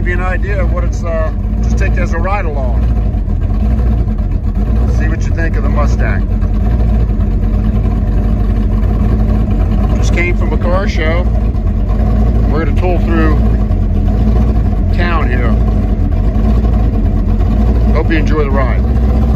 give you an idea of what it's, just take as a ride along. See what you think of the Mustang. Just came from a car show. We're gonna tool through town here. Hope you enjoy the ride.